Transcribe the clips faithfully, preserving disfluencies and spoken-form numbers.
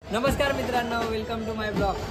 नमस्कार मित्रांनो, welcome to my blog.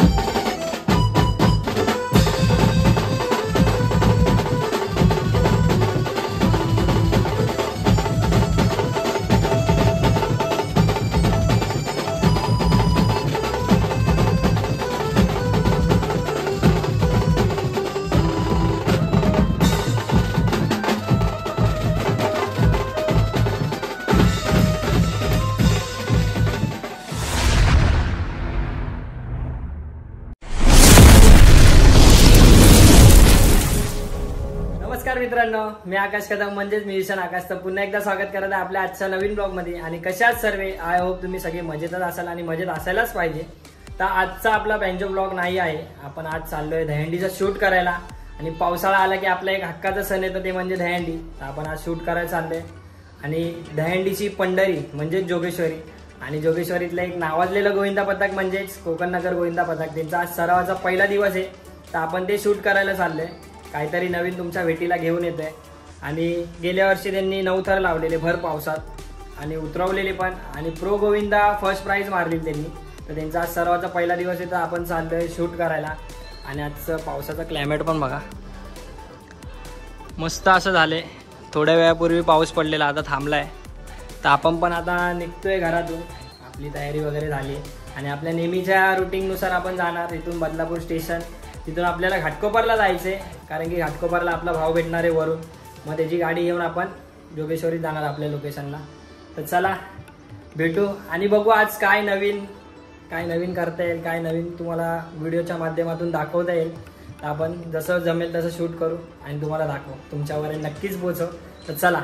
नमस्कार मित्रांनो, मी आकाश कदम म्हणजेच म्युझिशियन आकाश। तर पुन्हा एकदा स्वागत करत आहे आपल्या आजच्या नवीन ब्लॉग मध्ये। आणि कशाच सर्वे, आय होप तुम्ही सगळे मजेतच असाल आणि मजेत असायलाच पाहिजे। तर आजचा आपला बँजो ब्लॉग नाही आहे, आपण आज चाललोय दहीहंडीचा शूट करायला। आणि पावसाळा आला की आपला एक हक्काचा सण येतो, ते म्हणजे दहीहंडी। तर आपण आज शूट करायला चाललोय आणि दहीहंडीची पंढरी म्हणजे जोगेश्वरी, आणि जोगेश्वरीतलं एक नावाजलेलं गोविंदा पथक म्हणजेच कोकण नगर गोविंदा पथक, त्यांचा आज सरावाचा पहिला दिवस आहे। तर आपण ते शूट करायला चाललोय, काहीतरी नवीन तुमच्या भेटीला घेऊन येते। आणि गेल्या वर्षी त्यांनी नऊ थर लावलेले भर पावसात आणि उतरवलेले पण, आणि प्रो गोविंदा फर्स्ट प्राइज मारली त्यांनी। तर त्यांचा आज सर्वाचा पहिला दिवस आहे, तर आपण चाललोय शूट करायला। आणि आजचं पावसाचं क्लायमेट पण बघा, मस्त असं झाले। थोड्या वेळापूर्वी पाऊस पडलेला, आता थांबलाय। तर आपण पण आता निघतोय घरातून, आपली तयारी वगैरे झाली आणि आपल्या नेहमीच्या रुटीननुसार आपण जाणार इथून बदलापूर स्टेशन। तिथून आपल्याला घाटकोपरला जायचं आहे, कारण की घाटकोपरला आपला भाऊ भेटणार आहे वरून। मग त्याची गाडी घेऊन आपण जोगेश्वरीत जाणार आपल्या लोकेशनला। तर चला भेटू आणि बघू आज काय नवीन काय नवीन करता येईल, काय नवीन तुम्हाला व्हिडिओच्या माध्यमातून दाखवता येईल। तर आपण जसं जमेल तसं शूट करू आणि तुम्हाला दाखवू, तुमच्यावर नक्कीच पोहोचव। तर चला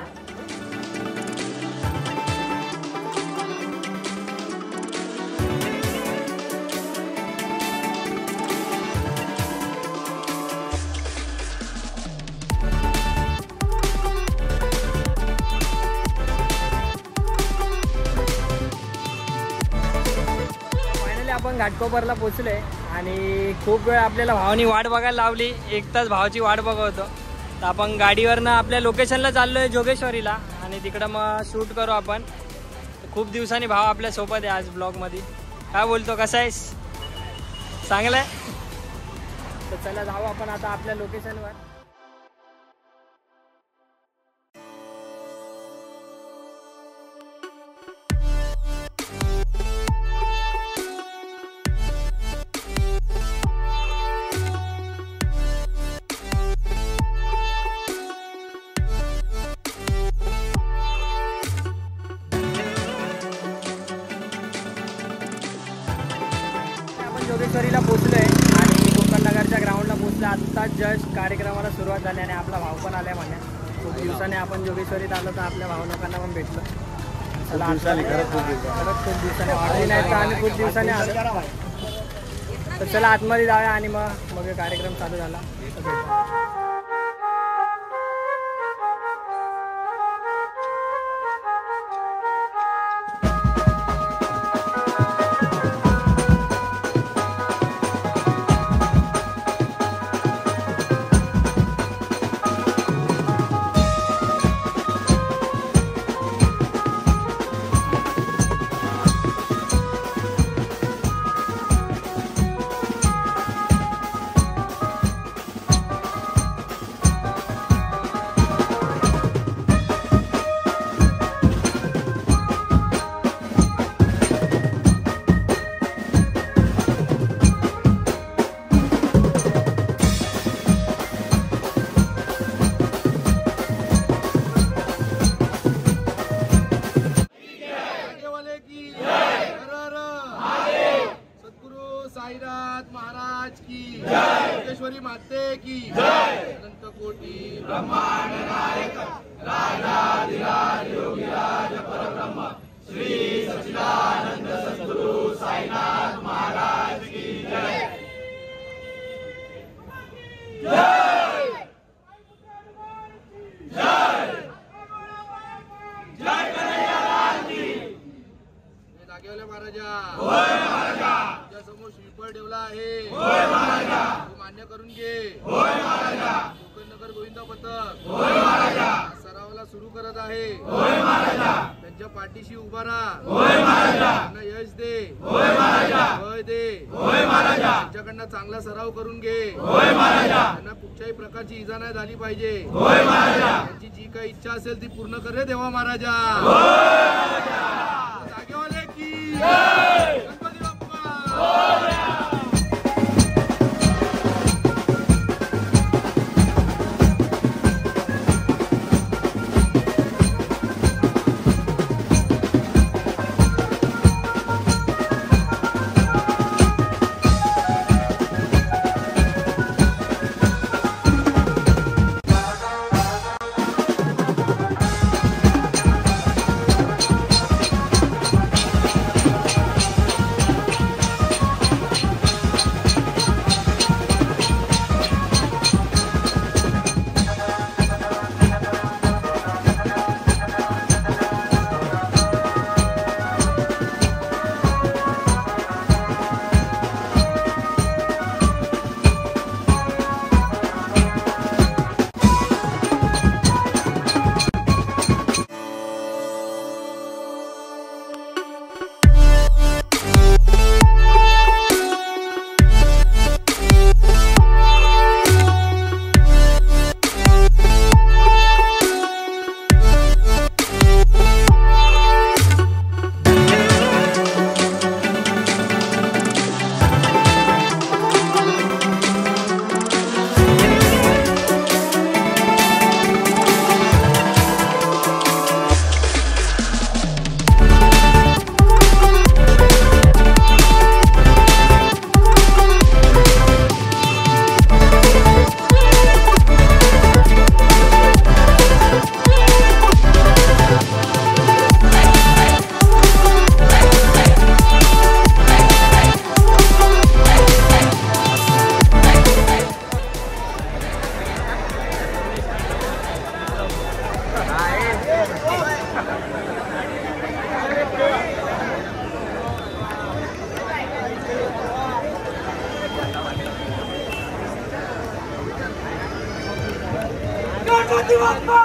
आपण घाटकोपरला पोहोचलोय आणि खूप वेळ आपल्याला भावानी वाट बघायला लावली, एक तास भावाची वाट बघवतो। तर आपण गाडीवरनं आपल्या लोकेशनला चाललोय जोगेश्वरीला, आणि तिकडं मग शूट करू आपण। खूप दिवसांनी भाव आपल्या सोबत आहे आज ब्लॉग मध्ये। काय बोलतो, कसा आहेस? चांगलं आहे। तर चला जाऊ आपण आता आपल्या लोकेशनवर। जोगेश्वरीला पोहोचलोय आणि कोकण नगरच्या ग्राउंडला पोहोचलो। आत्ताच जस्ट कार्यक्रमाला सुरुवात झाली आणि आपला भाऊ पण आलाय म्हणे। खूप दिवसाने आपण जोगेश्वरीत आलो, तर आपल्या भाऊ लोकांना पण भेटलो। चला खरंच खूप दिवसाने वाढली नाही, तर आम्ही खूप दिवसाने आलो। तर चला आतमध्ये जाऊया आणि मग मग कार्यक्रम चालू झाला। महाराज की जय, जोगेश्वरी माते की जय, अनंत कोटी ब्रह्मांड नायक राजाधिराज योगीराज परब्रह्म श्री सच्चिदानंद सद्गुरु साईनाथ महाराज की जय। जय जय जय कन्हैया लाल की। जागेवाले महाराजा, होय महाराजा। समोर श्रीफळ ठेवला आहे, होय महाराजा। मान्य करून घे, होय महाराजा। कोकण नगर गोविंदा पथक, होय महाराजा। सराव कामाला सुरू करत आहे त्यांच्या पाठीशी उभा राहा, त्यांना यश दे, बळ दे, त्यांच्याकडनं चांगला सराव करून घे, त्यांना कुठच्याही प्रकारची इजा नाही झाली पाहिजे, त्यांची जी काही इच्छा असेल ती पूर्ण कर रे देवा महाराजा. जागेवाले की गणपती बाप्पा. गणपती बाप्पा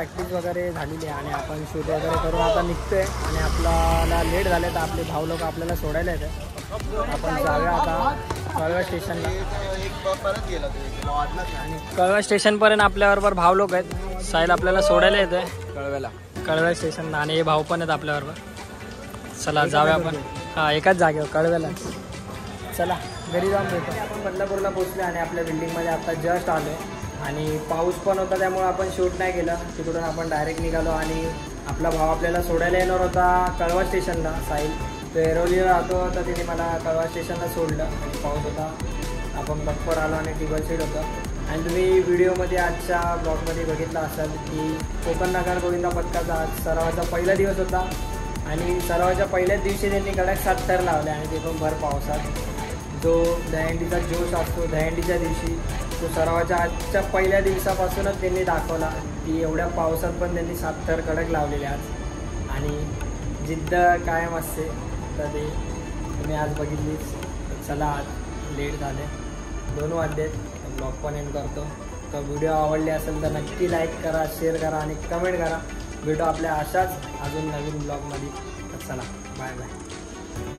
प्रॅक्टिस वगैरे झालेली आहे आणि आपण शूट वगैरे करून आता निघतोय आणि आपल्याला लेट झाले तर आपले भाऊ लोक आपल्याला सोडायला येते. आपण जाऊया आता कळवा स्टेशनला आणि कळवा स्टेशनपर्यंत आपल्याबरोबर भाऊ लोक आहेत. साहिल आपल्याला सोडायला येत आहे कळव्याला कळवा स्टेशनला आणि हे भाऊ पण आहेत आपल्याबरोबर. चला जाऊया आपण. हां एकाच जागेवर कळव्याला. चला घरी जाऊन भेटू. आपण बदलापूरला पोचलो आणि आपल्या बिल्डिंगमध्ये आता जस्ट आलो आणि पाऊस पण होता त्यामुळे आपण शूट नाही केलं. तिकडून आपण डायरेक्ट निघालो आणि आपला भाऊ आपल्याला सोडायला येणार होता कळवा स्टेशनला. साहिल तो एरोलीला राहतो तर तिने मला कळवा स्टेशनला सोडलं आणि पाऊस होता. आपण बक्कर आलो आणि टिबल सीट होतं आणि तुम्ही व्हिडिओमध्ये आजच्या ब्लॉगमध्ये बघितलं असाल की कोकण नगर गोविंदा पथकाचा आज सरावाचा पहिला दिवस होता आणि सरावाच्या पहिल्याच दिवशी त्यांनी कडक सात थर लावले आणि ते पण भर पावसात. जो दहीहंडीचा जोश असतो दहीहंडीच्या दिवशी तो सरावाच्या आजच्या पहिल्या दिवसापासूनच त्यांनी दाखवला की एवढ्या पावसात पण त्यांनी सात थर कडक लावलेले आज आणि जिद्द कायम असते. तर ते तुम्ही आज बघितलीच. चला आज लेट झाले दोन वाजले ब्लॉग पण एंड करतो. तर व्हिडिओ आवडले असेल तर नक्की लाईक करा शेअर करा आणि कमेंट करा. भेटू आपल्या अशाच अजून नवीन ब्लॉगमध्ये. तर चला बाय बाय.